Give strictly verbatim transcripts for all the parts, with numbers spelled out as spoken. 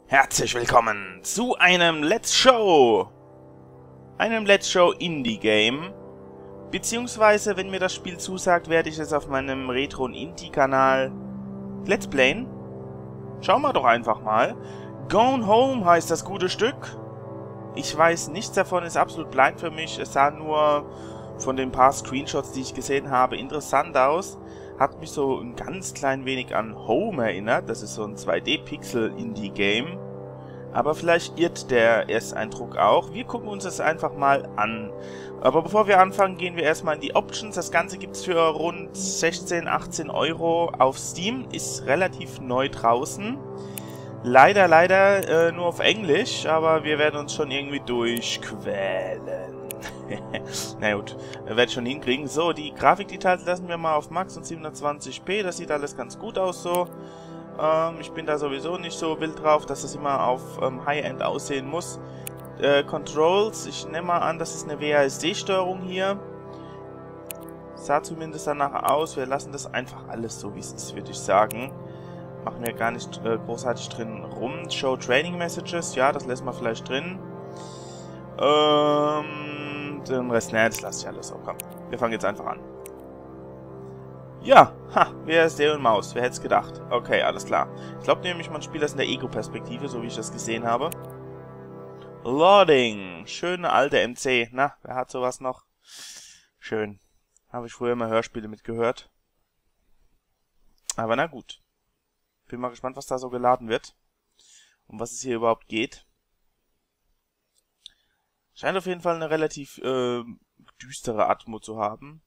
Herzlich willkommen zu einem Let's Show! Einem Let's Show Indie Game. Beziehungsweise, wenn mir das Spiel zusagt, werde ich es auf meinem Retro- und Indie-Kanal Let's Playen. Schauen wir doch einfach mal. Gone Home heißt das gute Stück. Ich weiß nichts davon, ist absolut blind für mich. Es sah nur von den paar Screenshots, die ich gesehen habe, interessant aus. Hat mich so ein ganz klein wenig an Home erinnert. Das ist so ein zwei D-Pixel-Indie-Game. Aber vielleicht irrt der Ersteindruck auch. Wir gucken uns das einfach mal an. Aber bevor wir anfangen, gehen wir erstmal in die Options. Das Ganze gibt es für rund sechzehn, achtzehn Euro auf Steam. Ist relativ neu draußen. Leider, leider äh, nur auf Englisch. Aber wir werden uns schon irgendwie durchquälen. Na gut, werde ich schon hinkriegen. So, die Grafikdetails lassen wir mal auf Max und siebenhundertzwanzig p. Das sieht alles ganz gut aus so. Ähm, ich bin da sowieso nicht so wild drauf, dass das immer auf ähm, High-End aussehen muss. Äh, Controls, ich nehme mal an, das ist eine W A S D-Steuerung hier. Sah zumindest danach aus. Wir lassen das einfach alles so, wie es ist, würde ich sagen. Machen wir gar nicht äh, großartig drin rum. Show Training Messages, ja, das lässt man vielleicht drin. Ähm... Den Rest, ne, das lasse ich alles so. Komm, wir fangen jetzt einfach an. Ja, ha, wer ist der und Maus? Wer hätte es gedacht? Okay, alles klar. Ich glaube nämlich, man spielt das in der Ego-Perspektive, so wie ich das gesehen habe. Loading. Schöne alte M C. Na, wer hat sowas noch? Schön. Habe ich früher immer Hörspiele mitgehört. Aber na gut. Bin mal gespannt, was da so geladen wird. Um was es hier überhaupt geht. Scheint auf jeden Fall eine relativ äh, düstere Atmo zu haben.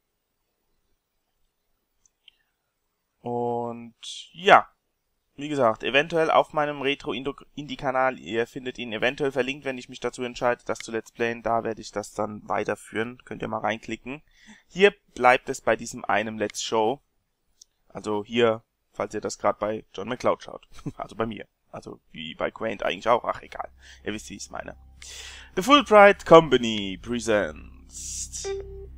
Und ja, wie gesagt, eventuell auf meinem Retro-Indie-Kanal, ihr findet ihn eventuell verlinkt, wenn ich mich dazu entscheide, das zu Let's Playen, da werde ich das dann weiterführen. Könnt ihr mal reinklicken. Hier bleibt es bei diesem einem Let's Show. Also hier, falls ihr das gerade bei John McCloud schaut. Also bei mir. Also wie bei Quaint eigentlich auch. Ach egal, ihr wisst, wie ich es meine. The Fullbright Company presents.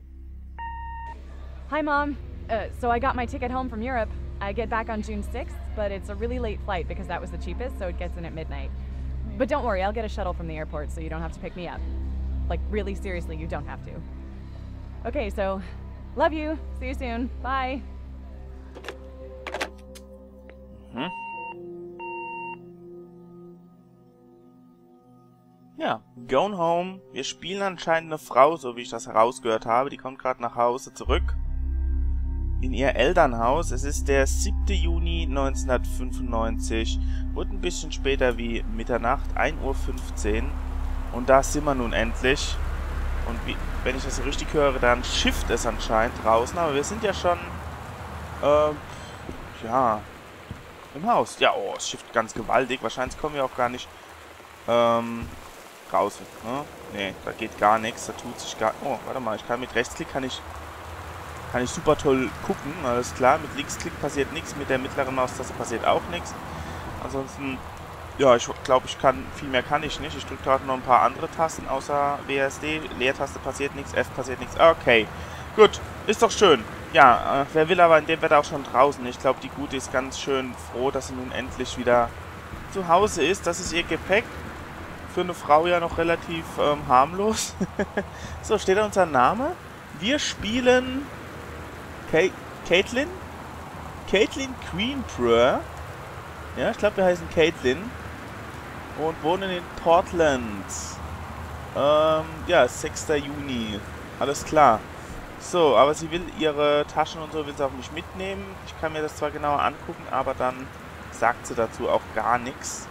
Hi, Mom. Uh, so I got my ticket home from Europe. I get back on June sixth, but it's a really late flight because that was the cheapest, so it gets in at midnight. But don't worry, I'll get a shuttle from the airport so you don't have to pick me up. Like, really seriously, you don't have to. Okay, so, love you. See you soon. Bye. Mhm. Ja, Gone Home. Wir spielen anscheinend eine Frau, so wie ich das herausgehört habe. Die kommt gerade nach Hause zurück. In ihr Elternhaus. Es ist der siebte Juni neunzehnhundertfünfundneunzig. Wurde ein bisschen später wie Mitternacht, ein Uhr fünfzehn. Und da sind wir nun endlich. Und wie, wenn ich das so richtig höre, dann schifft es anscheinend draußen. Aber wir sind ja schon, äh, ja, im Haus. Ja, oh, es schifft ganz gewaltig. Wahrscheinlich kommen wir auch gar nicht, ähm... raus. Ne? Nee, da geht gar nichts. Da tut sich gar... Oh, warte mal. Ich kann mit Rechtsklick kann ich kann ich super toll gucken. Alles klar. Mit Linksklick passiert nichts. Mit der mittleren Maustaste passiert auch nichts. Ansonsten, ja, ich glaube, ich kann... Viel mehr kann ich nicht. Ich drücke gerade noch ein paar andere Tasten außer W A S D. Leertaste passiert nichts. F passiert nichts. Okay. Gut. Ist doch schön. Ja, äh, wer will aber in dem Wetter auch schon draußen. Ich glaube, die Gute ist ganz schön froh, dass sie nun endlich wieder zu Hause ist. Das ist ihr Gepäck. Für eine Frau ja noch relativ ähm, harmlos. So, steht da unser Name. Wir spielen Ka Caitlin. Caitlin Greenbrewer. Ja, ich glaube, wir heißen Caitlin. Und wohnen in Portland. Ähm, ja, sechster Juni. Alles klar. So, aber sie will ihre Taschen und so will sie auch nicht mitnehmen. Ich kann mir das zwar genauer angucken, aber dann sagt sie dazu auch gar nichts.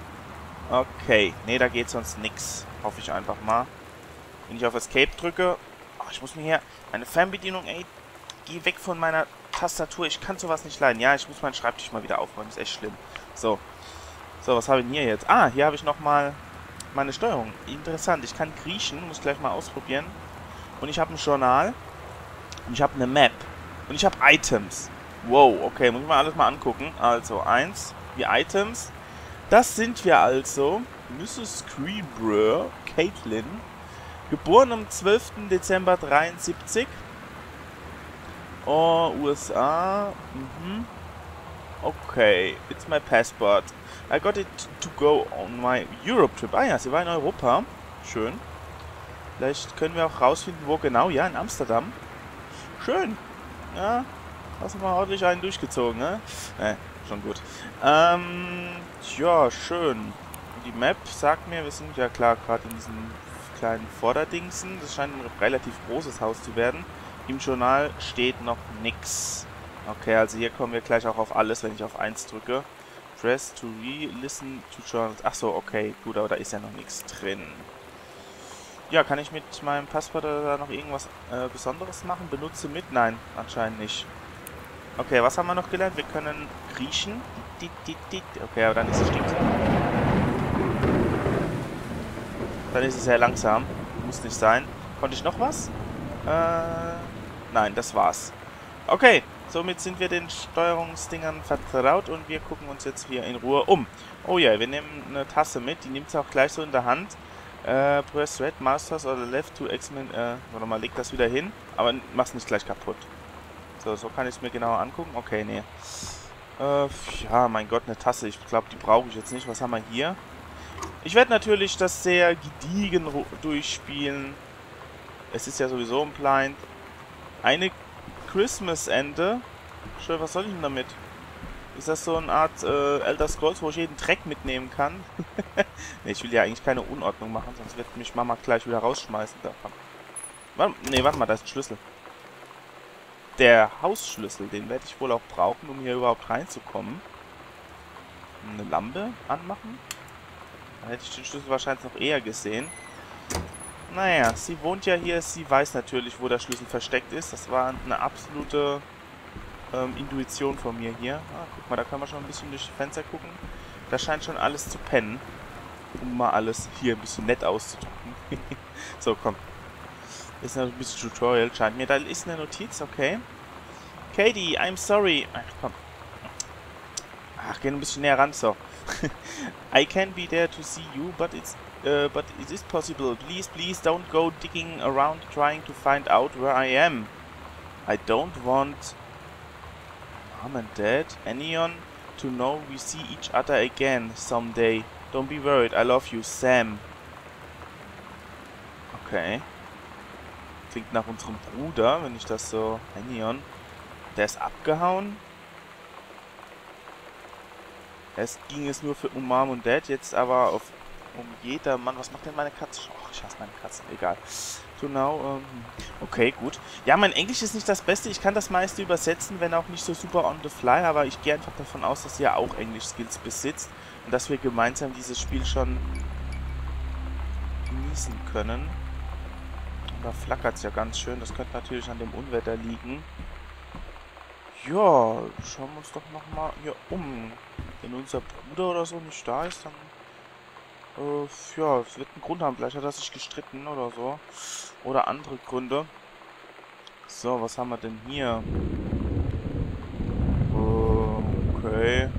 Okay, nee, da geht sonst nix. Hoffe ich einfach mal. Wenn ich auf Escape drücke... Ach, ich muss mir hier... Meine Fernbedienung, ey... Geh weg von meiner Tastatur. Ich kann sowas nicht leiden. Ja, ich muss meinen Schreibtisch mal wieder aufräumen. Ist echt schlimm. So. So, was habe ich denn hier jetzt? Ah, hier habe ich nochmal meine Steuerung. Interessant. Ich kann kriechen. Muss ich gleich mal ausprobieren. Und ich habe ein Journal. Und ich habe eine Map. Und ich habe Items. Wow, okay. Muss ich mal alles mal angucken. Also, eins. Die Items... Das sind wir also, Missus Greenbrewer, Caitlin, geboren am zwölften Dezember dreiundsiebzig, oh, U S A, mhm. Okay, it's my passport. I got it to go on my Europe trip. Ah ja, sie war in Europa. Schön. Vielleicht können wir auch rausfinden, wo genau. Ja, in Amsterdam. Schön. Ja, hast du mal ordentlich einen durchgezogen, ne? Ne, schon gut. Ähm, ja, schön. Die Map sagt mir, wir sind ja klar gerade in diesem kleinen Vorderdingsen. Das scheint ein relativ großes Haus zu werden. Im Journal steht noch nix. Okay, also hier kommen wir gleich auch auf alles, wenn ich auf eins drücke. Press to re-listen to journals. Achso, okay, gut, aber da ist ja noch nichts drin. Ja, kann ich mit meinem Passwort da noch irgendwas äh, Besonderes machen? Benutze mit? Nein, anscheinend nicht. Okay, was haben wir noch gelernt? Wir können kriechen. Okay, aber dann ist es stinkt. Dann ist es sehr langsam. Muss nicht sein. Konnte ich noch was? Äh, nein, das war's. Okay, somit sind wir den Steuerungsdingern vertraut und wir gucken uns jetzt hier in Ruhe um. Oh ja, wir nehmen eine Tasse mit. Die nimmt es auch gleich so in der Hand. Äh, press red, masters oder left to examine. Äh, warte mal, leg das wieder hin. Aber mach's nicht gleich kaputt. So, so kann ich es mir genauer angucken. Okay, nee. Äh, ja, mein Gott, eine Tasse. Ich glaube, die brauche ich jetzt nicht. Was haben wir hier? Ich werde natürlich das sehr gediegen durchspielen. Es ist ja sowieso ein Blind. Eine Christmas-Ende. Schön, was soll ich denn damit? Ist das so eine Art äh, Elder Scrolls, wo ich jeden Dreck mitnehmen kann? Ne, ich will ja eigentlich keine Unordnung machen, sonst wird mich Mama gleich wieder rausschmeißen davon. Warte, nee, warte mal, da ist ein Schlüssel. Der Hausschlüssel, den werde ich wohl auch brauchen, um hier überhaupt reinzukommen. Eine Lampe anmachen? Dann hätte ich den Schlüssel wahrscheinlich noch eher gesehen. Naja, sie wohnt ja hier, sie weiß natürlich, wo der Schlüssel versteckt ist. Das war eine absolute ähm, Intuition von mir hier. Ah, guck mal, da kann man schon ein bisschen durch die Fenster gucken. Da scheint schon alles zu pennen. Um mal alles hier ein bisschen nett auszudrücken. So, komm. Ist noch ein bisschen Tutorial, scheint mir. Da ist eine Notiz, okay. Katie, I'm sorry. Ach, komm. Ach, geh ein bisschen näher ran, so. I can't be there to see you, but it's uh, but it is possible. Please, please don't go digging around trying to find out where I am. I don't want Mom and Dad, anyone, to know we see each other again someday. Don't be worried, I love you, Sam. Okay. Klingt nach unserem Bruder, wenn ich das so... Anyone. Der ist abgehauen. Erst ging es nur für um Mom und Dad, jetzt aber auf um jeder Mann. Was macht denn meine Katze? Och, ich hasse meine Katzen. Egal. So now, ähm, okay, gut. Ja, mein Englisch ist nicht das Beste. Ich kann das meiste übersetzen, wenn auch nicht so super on the fly. Aber ich gehe einfach davon aus, dass ihr auch Englisch-Skills besitzt. Und dass wir gemeinsam dieses Spiel schon genießen können. Und da flackert es ja ganz schön. Das könnte natürlich an dem Unwetter liegen. Ja, schauen wir uns doch nochmal hier um. Wenn unser Bruder oder so nicht da ist, dann... Äh, ja, es wird einen Grund haben. Vielleicht hat er sich gestritten oder so. Oder andere Gründe. So, was haben wir denn hier? Äh, okay.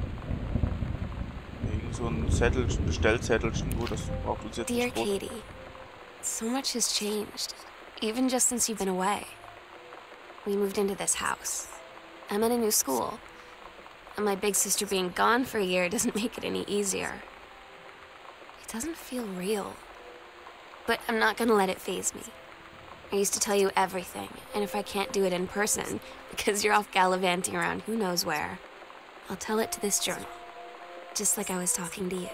Irgend so ein Zettel, Bestellzettelchen. Gut, das braucht uns jetzt Dear nicht groß. Katie, so much has changed. Even just since you've been away. We moved into this house. I'm at a new school. And my big sister being gone for a year doesn't make it any easier. It doesn't feel real. But I'm not gonna let it faze me. I used to tell you everything, and if I can't do it in person, because you're off gallivanting around who knows where, I'll tell it to this journal. Just like I was talking to you.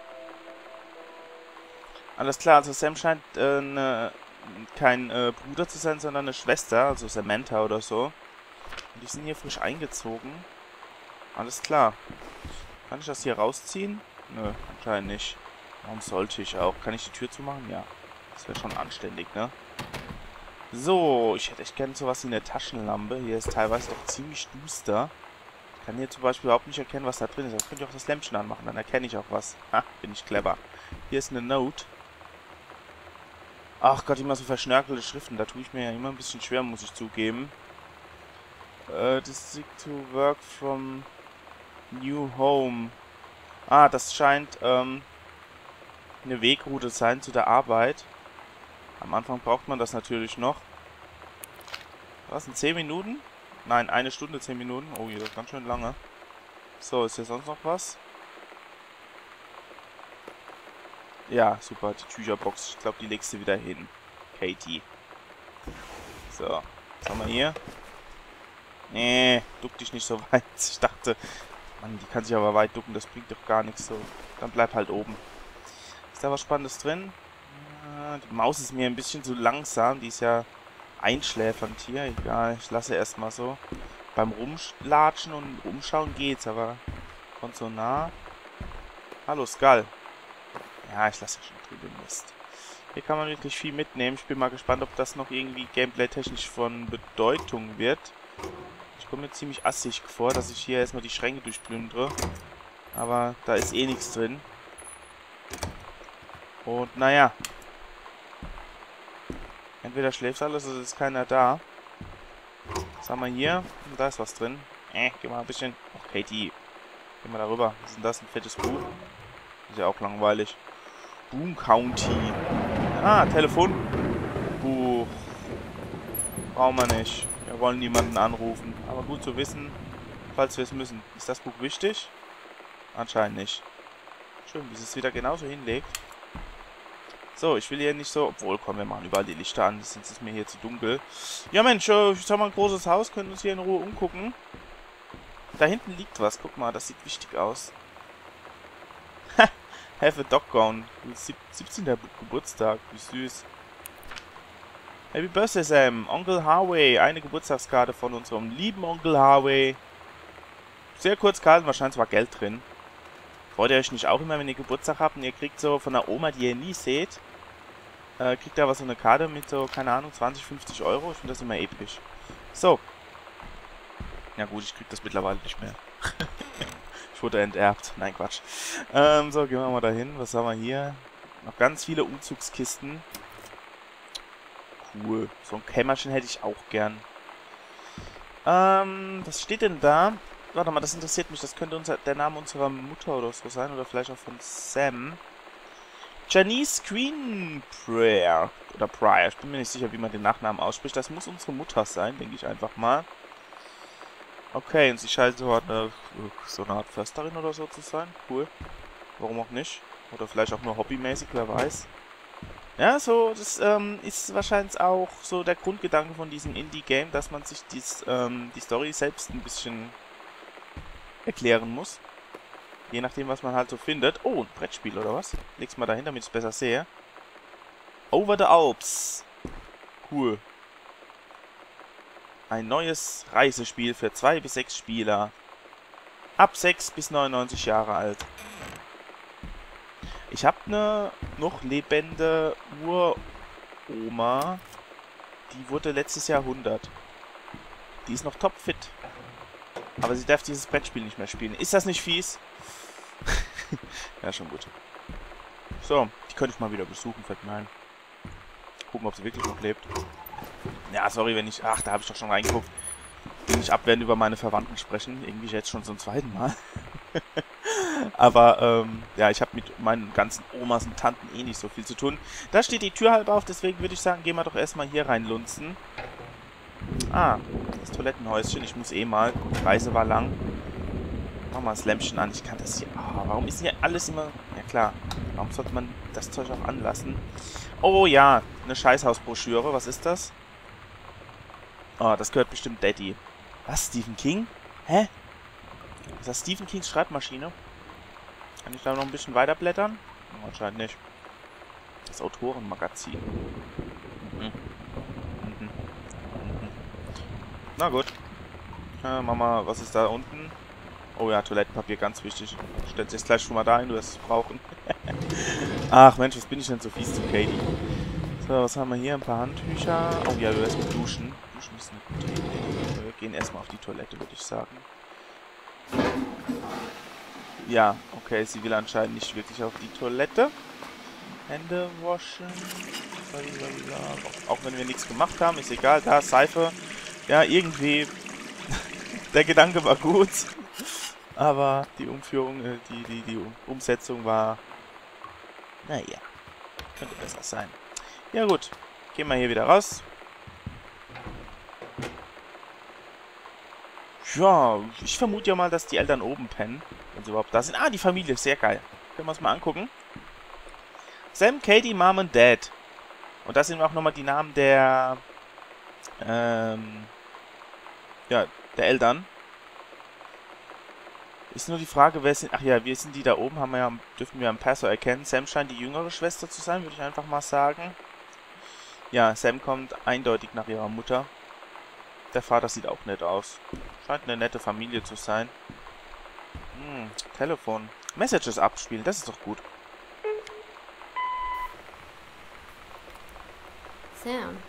Alles klar, also Sam scheint äh, ne, kein äh, Bruder zu sein, sondern eine Schwester, also Samantha oder so. Und die sind hier frisch eingezogen. Alles klar. Kann ich das hier rausziehen? Nö, anscheinend nicht. Warum sollte ich auch? Kann ich die Tür zumachen? Ja. Das wäre schon anständig, ne? So, ich hätte echt gerne sowas wie eine Taschenlampe. Hier ist teilweise doch ziemlich duster. Ich kann hier zum Beispiel überhaupt nicht erkennen, was da drin ist. Aber ich könnte auch das Lämpchen anmachen, dann erkenne ich auch was. Ha, bin ich clever. Hier ist eine Note. Ach Gott, immer so verschnörkelte Schriften. Da tue ich mir ja immer ein bisschen schwer, muss ich zugeben. Uh, this to work from new home. Ah, das scheint ähm, eine Wegroute sein zu der Arbeit. Am Anfang braucht man das natürlich noch. Was, in zehn Minuten? Nein, eine Stunde, zehn Minuten. Oh, hier, das ist ganz schön lange. So, ist hier sonst noch was? Ja, super, die Tücherbox. Ich glaube, die legst du wieder hin. Katie. So, was haben wir hier? Nee, duck dich nicht so weit. Ich dachte, Mann, die kann sich aber weit ducken, das bringt doch gar nichts so. Dann bleib halt oben. Ist da was Spannendes drin? Ja, die Maus ist mir ein bisschen zu langsam. Die ist ja einschläfernd hier. Egal, ich lasse erstmal so. Beim Rumlatschen und Umschauen geht's, aber von so nah. Hallo, Skull. Ja, ich lasse ja schon drüben Mist. Hier kann man wirklich viel mitnehmen. Ich bin mal gespannt, ob das noch irgendwie gameplay-technisch von Bedeutung wird. Ich komme mir ziemlich assig vor, dass ich hier erstmal die Schränke durchplündere. Aber da ist eh nichts drin. Und naja. Entweder schläft alles oder ist keiner da. Was haben wir hier? Und da ist was drin. Äh, geh mal ein bisschen. Ach, Katie. Geh mal darüber. Was ist denn das? Ein fettes Buch? Ist ja auch langweilig. Boom County. Ah, Telefonbuch. Brauchen wir nicht. Wir wollen niemanden anrufen. Aber gut zu wissen, falls wir es müssen. Ist das Buch wichtig? Anscheinend nicht. Schön, wie es es wieder genauso hinlegt. So, ich will hier nicht so... Obwohl, komm, wir machen überall die Lichter an. Sonst ist mir hier zu dunkel. Ja, Mensch, äh, ich sag mal, ein großes Haus. Können uns hier in Ruhe umgucken. Da hinten liegt was. Guck mal, das sieht wichtig aus. Have a dog gone. siebzehnter Geburtstag. Wie süß. Happy Birthday, Sam. Onkel Harvey. Eine Geburtstagskarte von unserem lieben Onkel Harvey. Sehr kurz gehalten. Wahrscheinlich war Geld drin. Freut ihr euch nicht auch immer, wenn ihr Geburtstag habt und ihr kriegt so von der Oma, die ihr nie seht, äh, kriegt ihr aber so eine Karte mit so, keine Ahnung, zwanzig, fünfzig Euro. Ich finde das immer episch. So. Ja gut, ich krieg das mittlerweile nicht mehr. Ich wurde enterbt. Nein, Quatsch. Ähm, so, gehen wir mal dahin. Was haben wir hier? Noch ganz viele Umzugskisten. Cool. So ein Kämmerchen hätte ich auch gern. Ähm, was steht denn da? Warte mal, das interessiert mich. Das könnte unser, der Name unserer Mutter oder so sein. Oder vielleicht auch von Sam. Janice Queen Prayer. Oder Pryor. Ich bin mir nicht sicher, wie man den Nachnamen ausspricht. Das muss unsere Mutter sein, denke ich einfach mal. Okay, und sie scheint so eine, so eine Art Försterin oder so zu sein. Cool. Warum auch nicht? Oder vielleicht auch nur hobbymäßig, wer weiß. Ja, so, das ähm, ist wahrscheinlich auch so der Grundgedanke von diesem Indie-Game, dass man sich dies, ähm, die Story selbst ein bisschen erklären muss. Je nachdem, was man halt so findet. Oh, ein Brettspiel oder was? Leg's mal dahin, damit ich es besser sehe. Over the Alps. Cool. Ein neues Reisespiel für zwei bis sechs Spieler. Ab sechs bis neunundneunzig Jahre alt. Ich habe eine noch lebende Uroma. Die wurde letztes Jahr hundert. Die ist noch topfit. Aber sie darf dieses Brettspiel nicht mehr spielen. Ist das nicht fies? Ja, schon gut. So, die könnte ich mal wieder besuchen, fällt mir ein. Gucken, ob sie wirklich noch lebt. Ja, sorry, wenn ich... Ach, da habe ich doch schon reingeguckt. Will nicht abwertend über meine Verwandten sprechen. Irgendwie jetzt schon zum zweiten Mal. Aber, ähm, ja, ich habe mit meinen ganzen Omas und Tanten eh nicht so viel zu tun. Da steht die Tür halb auf, deswegen würde ich sagen, gehen wir doch erstmal hier reinlunzen. Ah, das Toilettenhäuschen. Ich muss eh mal. Die Reise war lang. Mach mal das Lämpchen an. Ich kann das hier... Ah, warum ist hier alles immer... Ja, klar. Warum sollte man das Zeug auch anlassen? Oh ja, eine Scheißhausbroschüre. Was ist das? Oh, das gehört bestimmt Daddy. Was? Stephen King? Hä? Ist das Stephen Kings Schreibmaschine? Kann ich da noch ein bisschen weiterblättern? Oh, anscheinend nicht. Das Autorenmagazin. Mhm. Mhm. Mhm. Na gut. Äh, Mama, was ist da unten? Oh ja, Toilettenpapier, ganz wichtig. Stellt sich gleich schon mal da hin, du wirst es brauchen. Ach Mensch, was bin ich denn so fies zu Katie? So, was haben wir hier? Ein paar Handtücher. Oh ja, du wirst mit duschen. Duschen ist eine gute Idee. Wir gehen erstmal auf die Toilette, würde ich sagen. Ja, okay, sie will anscheinend nicht wirklich auf die Toilette. Hände waschen. Auch wenn wir nichts gemacht haben, ist egal. Da, Seife. Ja, irgendwie. Der Gedanke war gut. Aber die Umführung, äh, die, die, die Umsetzung war... Naja, könnte besser sein. Ja gut, gehen wir hier wieder raus. Ja, ich vermute ja mal, dass die Eltern oben pennen. Wenn sie überhaupt da sind. Ah, die Familie, sehr geil. Können wir uns mal angucken. Sam, Katie, Mom und Dad. Und da sind auch nochmal die Namen der... Ähm... Ja, der Eltern. Ist nur die Frage, wer sind... Ach ja, wir sind die da oben, haben wir ja, dürfen wir am Perso erkennen. Sam scheint die jüngere Schwester zu sein, würde ich einfach mal sagen. Ja, Sam kommt eindeutig nach ihrer Mutter. Der Vater sieht auch nett aus. Scheint eine nette Familie zu sein. Hm, Telefon. Messages abspielen, das ist doch gut. Sam.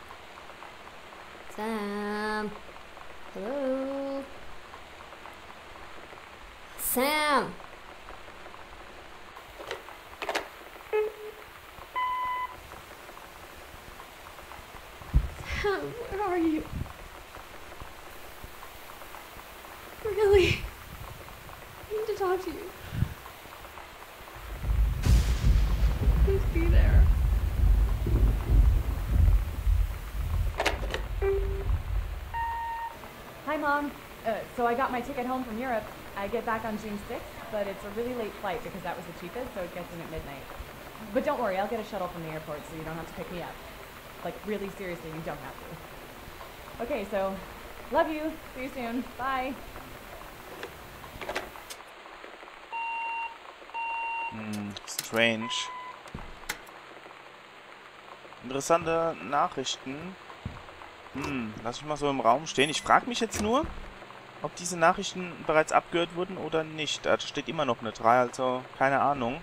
Sam. Hello. Sam. Sam, where are you? Really? I need to talk to you. Please be there. Hi, Mom. Uh, so I got my ticket home from Europe. I get back on June sixth, but it's a really late flight because that was the cheapest, so it gets in at midnight. But don't worry, I'll get a shuttle from the airport so you don't have to pick me up. Like, really seriously, you don't have to. Okay, so, love you. See you soon. Bye. Hm, strange. Interessante Nachrichten. Hm, lass ich mal so im Raum stehen. Ich frage mich jetzt nur, ob diese Nachrichten bereits abgehört wurden oder nicht. Da steht immer noch eine drei, also keine Ahnung.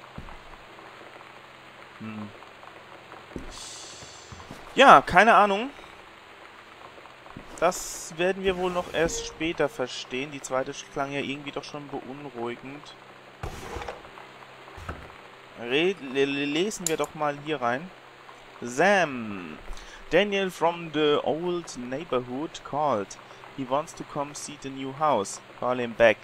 Hm. Ja, keine Ahnung. Das werden wir wohl noch erst später verstehen. Die zweite klang ja irgendwie doch schon beunruhigend. Red, lesen wir doch mal hier rein. Sam. Daniel from the old neighborhood called. He wants to come see the new house. Call him back.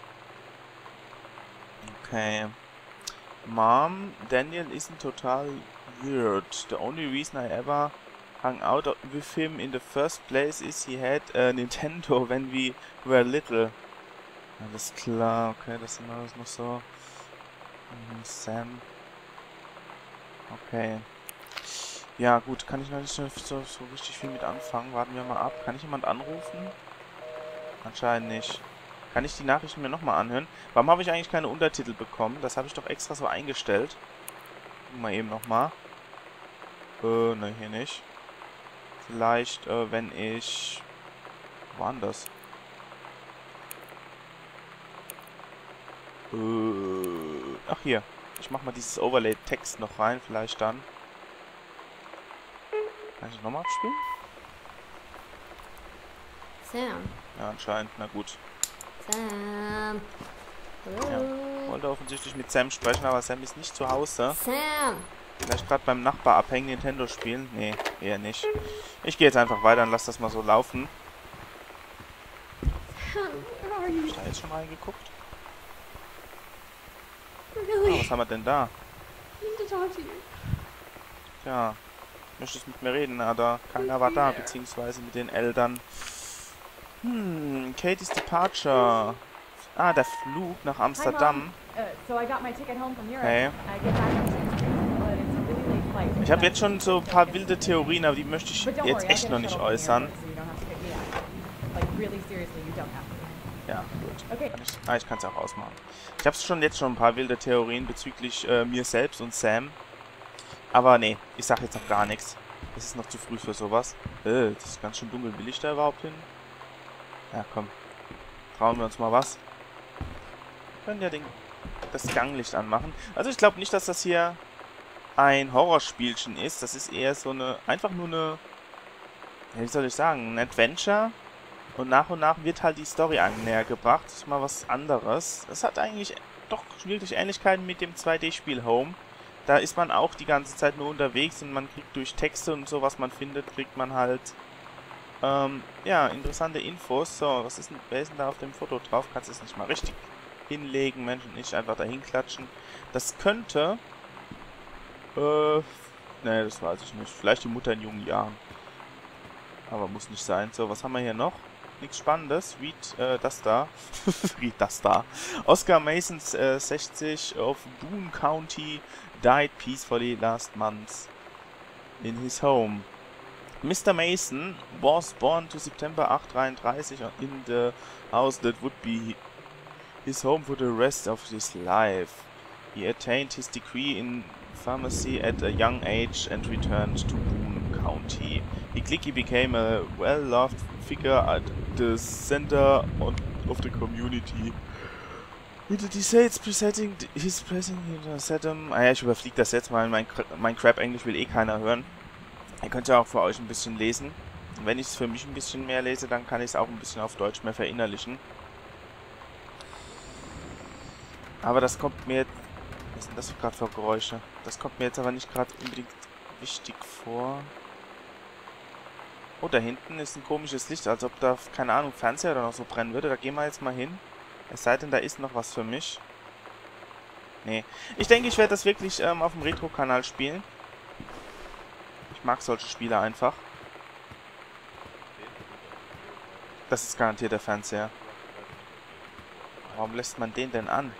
Okay. Mom, Daniel isn't total weird. The only reason I ever hung out with him in the first place is he had a Nintendo when we were little. Alles klar, okay, das sind alles noch so. Sam. Okay. Ja, gut, kann ich noch nicht so, so, so richtig viel mit anfangen. Warten wir mal ab. Kann ich jemand anrufen? Anscheinend nicht. Kann ich die Nachrichten mir nochmal anhören? Warum habe ich eigentlich keine Untertitel bekommen? Das habe ich doch extra so eingestellt. Gucken wir eben nochmal. Äh, ne, hier nicht. Vielleicht, äh, wenn ich... Wo war denn das? Äh, ach, hier. Ich mache mal dieses Overlay-Text noch rein, vielleicht dann. Kann ich das nochmal abspielen? Sam. Ja, anscheinend. Na gut. Sam. Hello. Ja. Wollte offensichtlich mit Sam sprechen, aber Sam ist nicht zu Hause. Sam. Vielleicht gerade beim Nachbar abhängen, Nintendo spielen? Nee, eher nicht. Ich gehe jetzt einfach weiter und lasse das mal so laufen. Sam, where are you? Hab ich da jetzt schon reingeguckt? Really? Ah, was haben wir denn da? I need to talk to you. Tja, möchtest mit mir reden, aber keiner war da, beziehungsweise mit den Eltern. Hm, Katie's Departure. Ah, der Flug nach Amsterdam. Uh, so I got my ticket home from Europe. Okay. I get back on June sixth, but it's a really late flight. Ich habe jetzt schon so ein paar wilde Theorien, aber die möchte ich But don't jetzt worry, I'll echt get noch a nicht shuttle from the äußern. airport so you don't have to pick me up. Like, really seriously, you don't have to. Ja, gut. Okay. Kann ich, ah, ich kann es auch ausmachen. Ich habe schon jetzt schon ein paar wilde Theorien bezüglich äh, mir selbst und Sam. Aber nee, ich sag jetzt noch gar nichts. Es ist noch zu früh für sowas. Äh, das ist ganz schön dunkel. Will ich da überhaupt hin? Ja, komm. Trauen wir uns mal was. Wir können ja den, das Ganglicht anmachen. Also ich glaube nicht, dass das hier ein Horrorspielchen ist. Das ist eher so eine, einfach nur eine, wie soll ich sagen, ein Adventure. Und nach und nach wird halt die Story näher gebracht. Das ist mal was anderes. Es hat eigentlich doch wirklich Ähnlichkeiten mit dem zwei D-Spiel Home. Da ist man auch die ganze Zeit nur unterwegs und man kriegt durch Texte und so, was man findet, kriegt man halt, ähm, ja, interessante Infos. So, was ist denn, wer ist denn da auf dem Foto drauf? Kannst du es nicht mal richtig hinlegen, Mensch, und nicht einfach dahin klatschen. Das könnte, äh, ne, das weiß ich nicht. Vielleicht die Mutter in jungen Jahren. Aber muss nicht sein. So, was haben wir hier noch? nichts Spannendes. Read äh, das da. Read das da. Oscar Mason, äh, sechzig, of Boone County, died peacefully last month in his home. Mister Mason was born to September eighth dreiunddreißig in the house that would be his home for the rest of his life. He attained his degree in pharmacy at a young age and returned to Boone County. He quickly became a well-loved figure at the center of the community. With the details presenting his pressing Saddam. Ah ja, ich überfliege das jetzt mal. Mein, mein Crap-Englisch will eh keiner hören. Ihr könnt ja auch für euch ein bisschen lesen. Und wenn ich es für mich ein bisschen mehr lese, dann kann ich es auch ein bisschen auf Deutsch mehr verinnerlichen. Aber das kommt mir jetzt... Was sind das gerade für Geräusche? Das kommt mir jetzt aber nicht gerade unbedingt wichtig vor. Oh, da hinten ist ein komisches Licht, als ob da, keine Ahnung, Fernseher oder noch so brennen würde. Da gehen wir jetzt mal hin. Es sei denn, da ist noch was für mich. Nee. Ich denke, ich werde das wirklich ähm, auf dem Retro-Kanal spielen. Ich mag solche Spiele einfach. Das ist garantiert der Fernseher. Warum lässt man den denn an?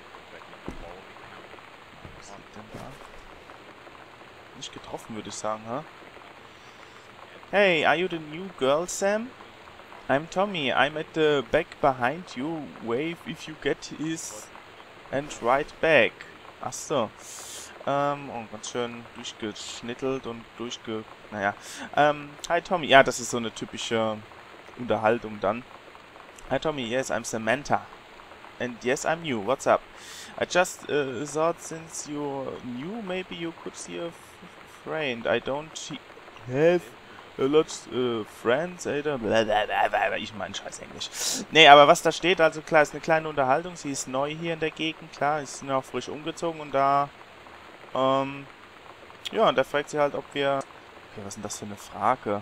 Was liegt denn da? Nicht getroffen, würde ich sagen, hä? Hey, are you the new girl, Sam? I'm Tommy. I'm at the back behind you. Wave if you get his and right back. Ach so. Ähm, oh, ganz schön durchgeschnittelt und durchge... Naja. Ähm, hi Tommy. Ja, das ist so eine typische Unterhaltung dann. Hi Tommy. Yes, I'm Samantha. And yes, I'm new. What's up? I just uh, thought since you're new, maybe you could see a friend. I don't have... A lot uh, friends, Alter. Ich meine scheiß Englisch. Nee, aber was da steht, also klar, ist eine kleine Unterhaltung. Sie ist neu hier in der Gegend, klar. Ist noch frisch umgezogen und da, ähm, ja, und da fragt sie halt, ob wir... Okay, was ist denn das für eine Frage?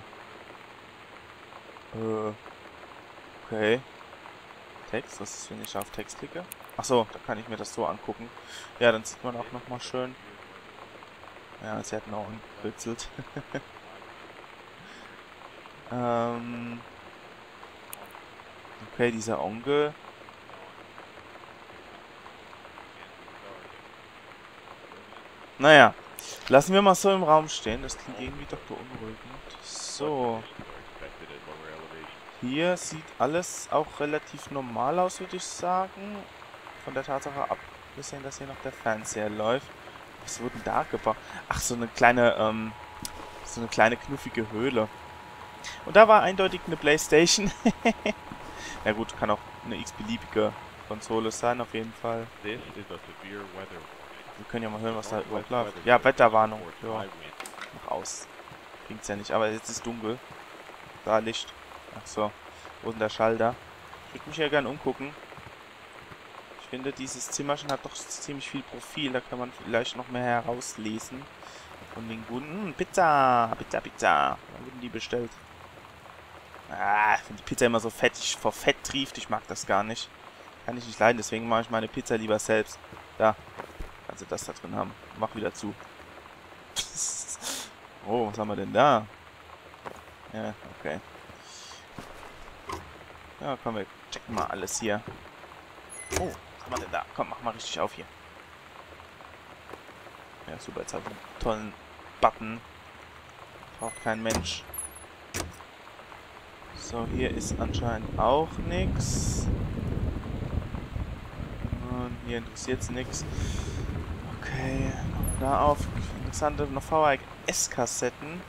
Äh, okay. Text, was ist, wenn ich auf Text klicke? Achso, da kann ich mir das so angucken. Ja, dann sieht man auch nochmal schön. Ja, sie hat noch angekritzelt. Ähm okay, dieser Onkel. Naja, lassen wir mal so im Raum stehen. Das klingt irgendwie doch beunruhigend. So. Hier sieht alles auch relativ normal aus, würde ich sagen. Von der Tatsache abgesehen, dass hier noch der Fernseher läuft. Was wurde denn da gebaut? Ach, so eine kleine, ähm, so eine kleine knuffige Höhle. Und da war eindeutig eine Playstation. Na gut, kann auch eine x-beliebige Konsole sein, auf jeden Fall. Wir können ja mal hören, was da überhaupt läuft. Ja, Wetterwarnung. Ja, mach aus. Klingt's ja nicht, aber jetzt ist dunkel. Da Licht. Ach so. Wo ist denn der Schalter? Ich würde mich ja gerne umgucken. Ich finde, dieses Zimmerchen hat doch ziemlich viel Profil. Da kann man vielleicht noch mehr herauslesen. Von den guten... Hm, Pizza! Pizza, Pizza! Wann wurden die bestellt? Ah, ich finde die Pizza immer so fettig, vor Fett trieft. Ich mag das gar nicht. Kann ich nicht leiden, deswegen mache ich meine Pizza lieber selbst. Da. Kannst du das da drin haben. Mach wieder zu. Oh, was haben wir denn da? Ja, okay. Ja, komm, wir checken mal alles hier. Oh, was haben wir denn da? Komm, mach mal richtig auf hier. Ja, super, jetzt habe ich einen tollen Button. Braucht kein Mensch. So, hier ist anscheinend auch nichts. Und hier interessiert es nichts. Okay, noch da auf. Interessante, noch V H S-Kassetten.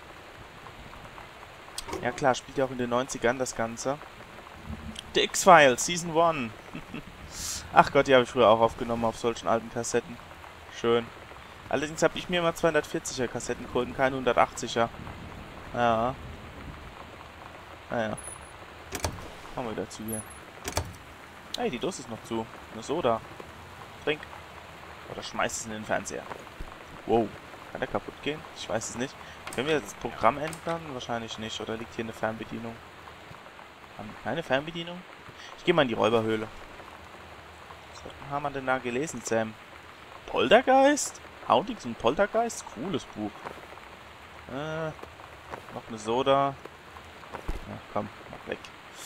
Ja klar, spielt ja auch in den neunzigern das Ganze. The X-Files, Season eins. Ach Gott, die habe ich früher auch aufgenommen auf solchen alten Kassetten. Schön. Allerdings habe ich mir immer zweihundertvierziger Kassetten geholt und keine hundertachtziger. Ja. Naja. Machen wir dazu hier. Hey, die Dose ist noch zu. Eine Soda. Trink. Oder schmeiß es in den Fernseher. Wow. Kann der kaputt gehen? Ich weiß es nicht. Können wir jetzt das Programm ändern? Wahrscheinlich nicht. Oder liegt hier eine Fernbedienung? Haben wir keine Fernbedienung? Ich gehe mal in die Räuberhöhle. Was haben wir denn da gelesen, Sam? Poltergeist? Hauntings und Poltergeist? Cooles Buch. Äh, noch eine Soda. Ja, komm, mach weg.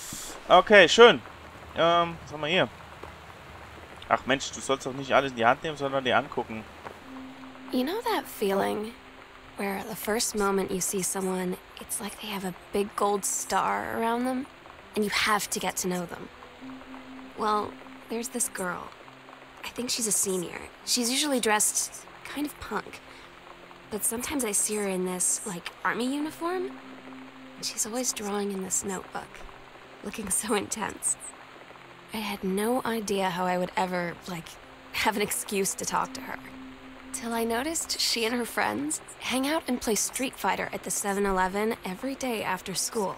Okay, schön. Ähm, was haben wir hier? Ach Mensch, du sollst doch nicht alles in die Hand nehmen, sondern dir angucken. You know that feeling where the first moment you see someone, it's like they have a big gold star around them, and you have to get to know them? Well, there's this girl. I think she's a senior. She's usually dressed kind of punk. But sometimes I see her in this, like, army uniform. And she's always drawing in this notebook, looking so intense. I had no idea how I would ever, like, have an excuse to talk to her. Till I noticed she and her friends hang out and play Street Fighter at the seven eleven every day after school.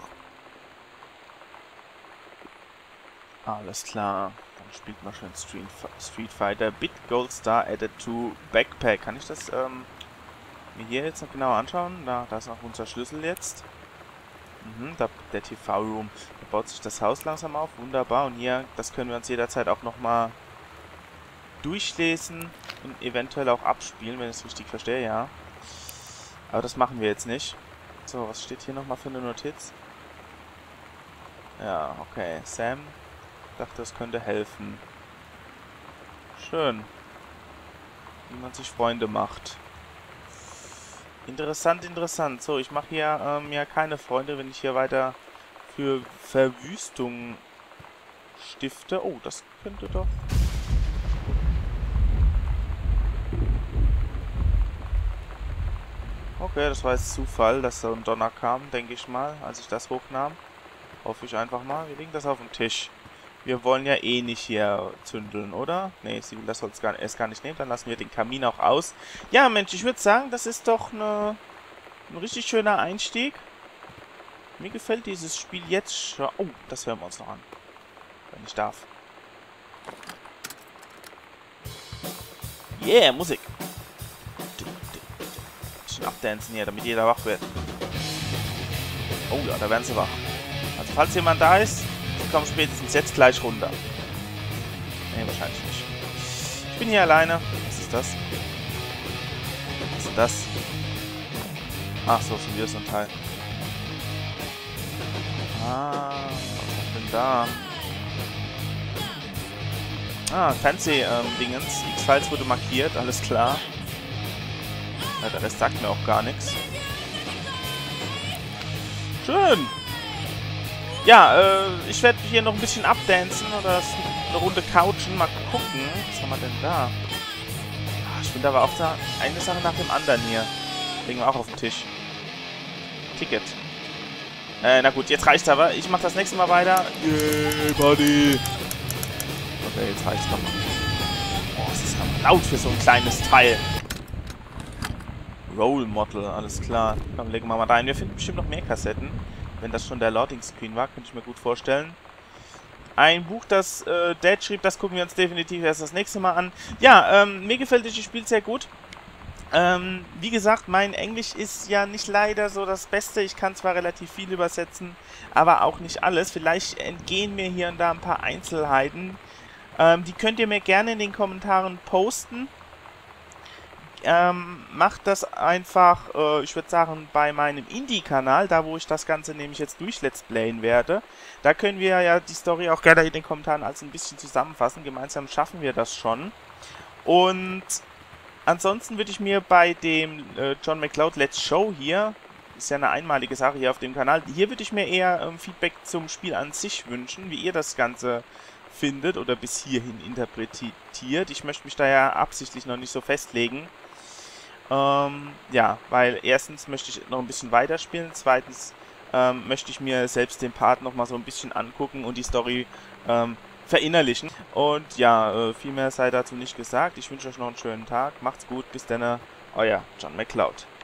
Alles klar. Dann spielt man schön Street, Street Fighter. Bit Gold Star added to Backpack. Kann ich das ähm, mir hier jetzt noch genauer anschauen? Da, da ist noch unser Schlüssel jetzt. Mhm, da, der T V-Room. Da baut sich das Haus langsam auf. Wunderbar. Und hier, das können wir uns jederzeit auch nochmal durchlesen und eventuell auch abspielen, wenn ich es richtig verstehe, ja. Aber das machen wir jetzt nicht. So, was steht hier nochmal für eine Notiz? Ja, okay. Sam dachte, es könnte helfen. Schön. Wie man sich Freunde macht. Interessant, interessant. So, ich mache hier ähm, ja keine Freunde, wenn ich hier weiter für Verwüstung stifte. Oh, das könnte doch... Okay, das war jetzt Zufall, dass so ein Donner kam, denke ich mal, als ich das hochnahm. Hoffe ich einfach mal. Wir legen das auf den Tisch. Wir wollen ja eh nicht hier zündeln, oder? Ne, sie will das sonst gar, erst gar nicht nehmen. Dann lassen wir den Kamin auch aus. Ja, Mensch, ich würde sagen, das ist doch eine, ein richtig schöner Einstieg. Mir gefällt dieses Spiel jetzt schon. Oh, das hören wir uns noch an. Wenn ich darf. Yeah, Musik. Bisschen abdancen hier, damit jeder wach wird. Oh ja, da werden sie wach. Also falls jemand da ist, kommt spätestens jetzt gleich runter. Ne, wahrscheinlich nicht. Ich bin hier alleine. Was ist das? Was ist das? Ach so, schon wieder so ein Teil. Ah, was ist denn da? Ah, Fernseh-Dingens. Ähm, X-Files wurde markiert, alles klar. Ja, der Rest sagt mir auch gar nichts. Schön! Ja, äh, ich werde hier noch ein bisschen abdancen oder eine Runde couchen. Mal gucken. Was haben wir denn da? Ah, ich finde aber auch da eine Sache nach dem anderen hier. Legen wir auch auf den Tisch. Ticket. Äh, na gut, jetzt reicht's aber. Ich mache das nächste Mal weiter. Yeah, Buddy! Okay, jetzt reicht's nochmal. Oh, das ist aber laut für so ein kleines Teil. Role Model, alles klar. Komm, legen wir mal rein. Wir finden bestimmt noch mehr Kassetten. Wenn das schon der Loading Screen war, könnte ich mir gut vorstellen. Ein Buch, das äh, Dad schrieb, das gucken wir uns definitiv erst das nächste Mal an. Ja, ähm, mir gefällt dieses Spiel sehr gut. Ähm, wie gesagt, mein Englisch ist ja nicht leider so das Beste. Ich kann zwar relativ viel übersetzen, aber auch nicht alles. Vielleicht entgehen mir hier und da ein paar Einzelheiten. Ähm, die könnt ihr mir gerne in den Kommentaren posten. Ähm, macht das einfach, äh, ich würde sagen, bei meinem Indie-Kanal, da wo ich das Ganze nämlich jetzt durch Let's Playen werde. Da können wir ja die Story auch gerne in den Kommentaren als ein bisschen zusammenfassen. Gemeinsam schaffen wir das schon. Und ansonsten würde ich mir bei dem äh, John McCloud Let's Show hier, ist ja eine einmalige Sache hier auf dem Kanal, hier würde ich mir eher ähm, Feedback zum Spiel an sich wünschen, wie ihr das Ganze findet oder bis hierhin interpretiert. Ich möchte mich da ja absichtlich noch nicht so festlegen. Ähm, ja, weil erstens möchte ich noch ein bisschen weiterspielen, zweitens ähm, möchte ich mir selbst den Part noch mal so ein bisschen angucken und die Story ähm, verinnerlichen. Und ja, äh, viel mehr sei dazu nicht gesagt. Ich wünsche euch noch einen schönen Tag, macht's gut, bis dann, euer John McCloud.